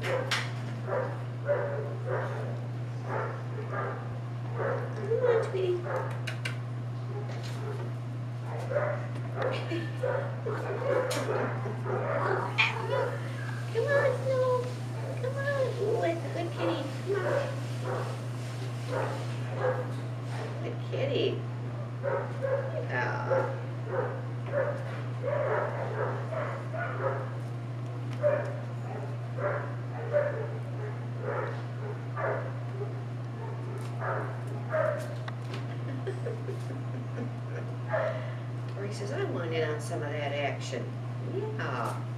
Come on, Tweety. Come on, Snow. Come on. Ooh, it's a good kitty. Come on. Good kitty. Oh. He says, I want in on some of that action. Yeah.